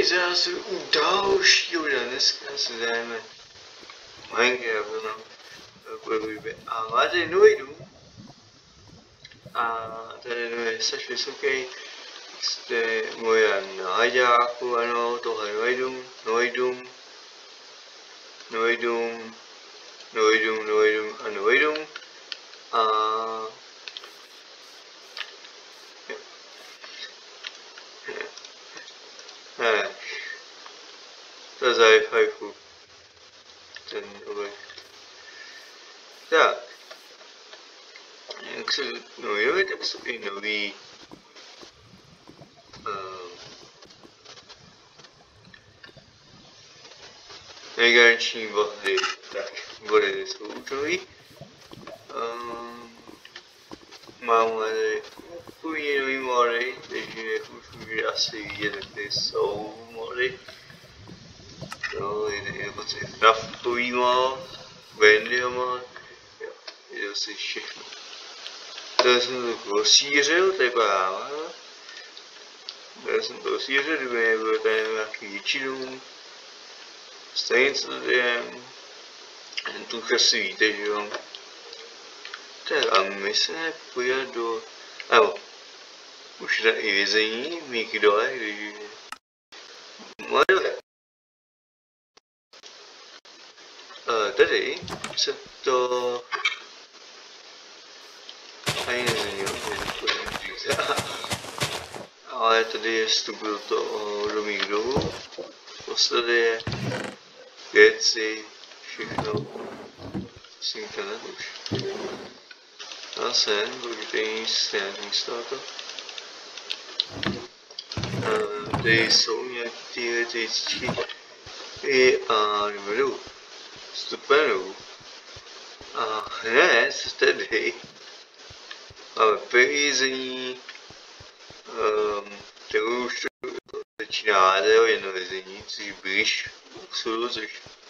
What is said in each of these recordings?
zase u dalšího dne. Dneska se dáme Minecraft a máte nový dům a ten je strašně vysoký. Jste moje na hajďáku, ano, tohle je nový dům a ne, to je za F5, ten objekt. Tak, jak se nový, tak jsou i nový negační body, tak body jsou účelový. Máme tady úplně nový mody, takže už můžete asi vidět, jaké jsou mody. Jo, je prostě naftový mod, Bandyho mod, jo, je to asi všechno. Tady jsem to rozšířil, tady padá. Tady jsem to rozšířil, kdyby nebylo tady nějaký větší dům. Stejně co tady je, tu asi víte, že jo. Tak a my se půjdeme do, ano, už je tady i vězení, mých dole, když tady se to ani nezměnilo, ale tady je vstup do mých dolů, tady je věci, všechno, si internet už. A sem, protože nic z tohoto. Tady jsou nějaké ty věcičky a jdeme vstupenu. A hned tedy máme peřízení, to už začíná jedno vězení, což blíž k soudu, což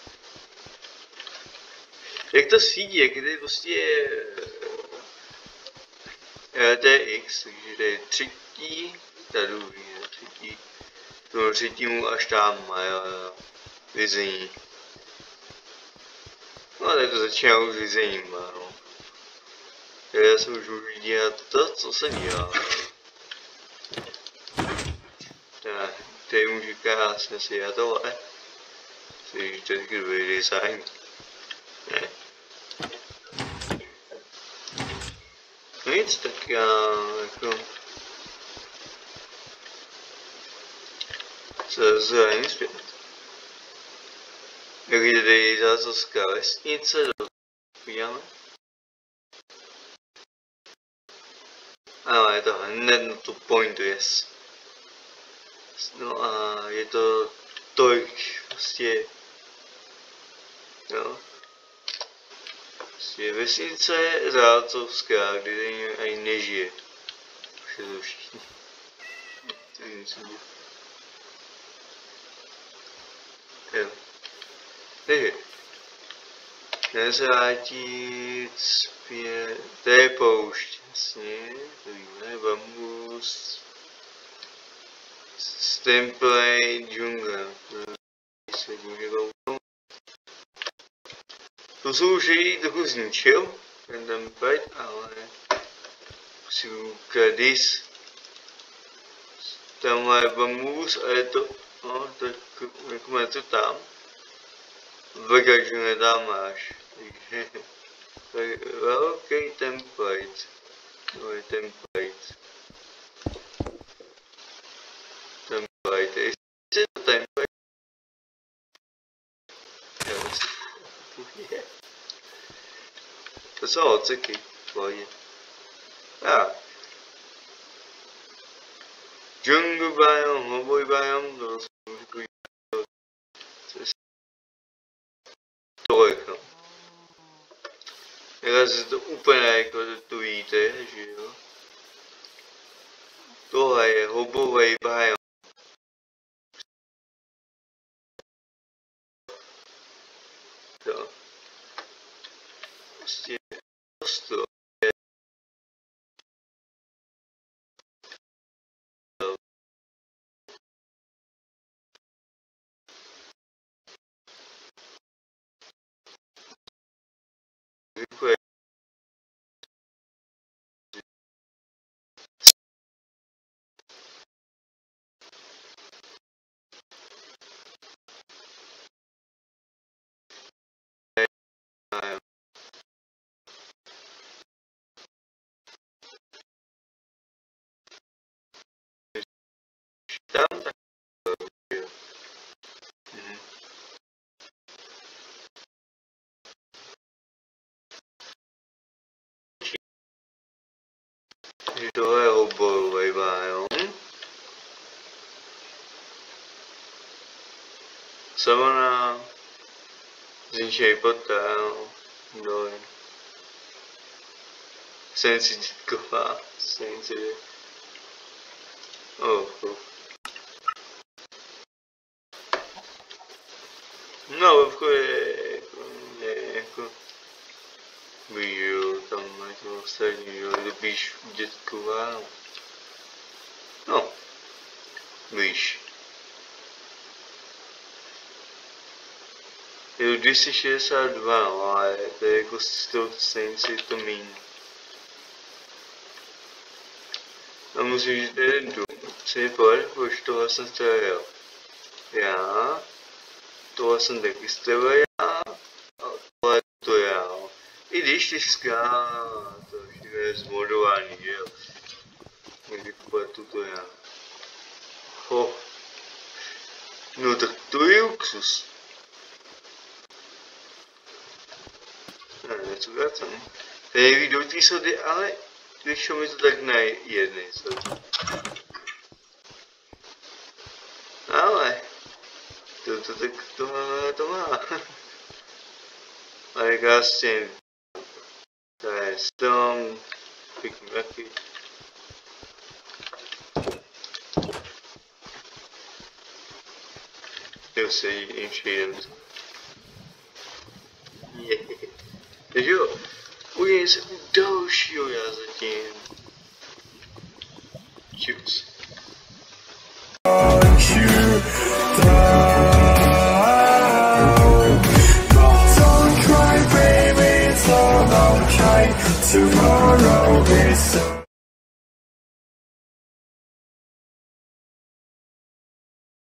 jak to svítí, jak je prostě RTX, takže to je třetí, tady je třetí, no třetímu až tam má vězení. No tak to začíná už vězením, no. Já se už můžu dělat to, co se dělá. Tak, tady můžu krásně si dělat tohle. Takže to je takový design. Ne. No nic, tak já jako se zraním zpět. Jak jde tady Zázovská vesnice, podíváme. Ano, je to hned na tu point, yes. No a je to tolik, prostě, no. Prostě vesnice Zázovská, kde tady ani nežije. Už je to všichni. Takže myslím, jo. Takže, nezvrátit zpět, to je poušť, jasně, to víme, bambus, template, džungle, to jsou už i trochu zničil, ten template, ale musím kadis, tamhle je bambus a je to, no, tak jak to tam. Vega tam máš, takže velký template, to je template, jestli to template, to jsou odseky, pohodě. Tak, jungle biome, hoboj biome, to jsou takový, tolik, no. Teraz to úplně jako to víte, že jo. Tohle je hobovej biome. To. Prostě ostro. vypadá. Tam tak jo. Takže tohle je oborový biom. Savana, zničený potel, dole. Senci dětková, senci. No, Vovko je jako jo, tam mají to ostatní, jo, je to blíž dětková. No, blíž. Je to 262, no, ale to je jako z toho senci to míň. A musím říct jeden dům. Co mi povedl, už tohle jsem strojil. Já. Tohle jsem taky strojil já. A tohle to já. I když ty to všechno je zmodovaný, že jo. Někdy kupovat to já. No tak to je luxus. Ne, co vracám. Tady vidou ty sody, ale když mi to tak na jednej sody. Ale to má. Ale krásně. To je strom, pěkný taky. Jo, sedí inšident. Takže jo, uvidíme se u dalšího já zatím. Čus.